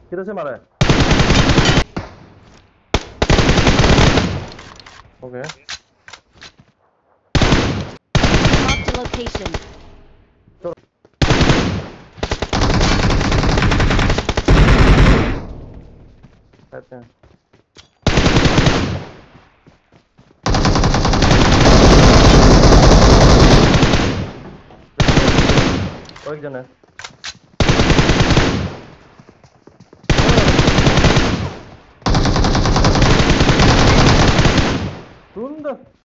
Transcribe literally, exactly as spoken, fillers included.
किधर से मारा है? Okay Marked a location. कहते हैं और एक जन है। सुंदर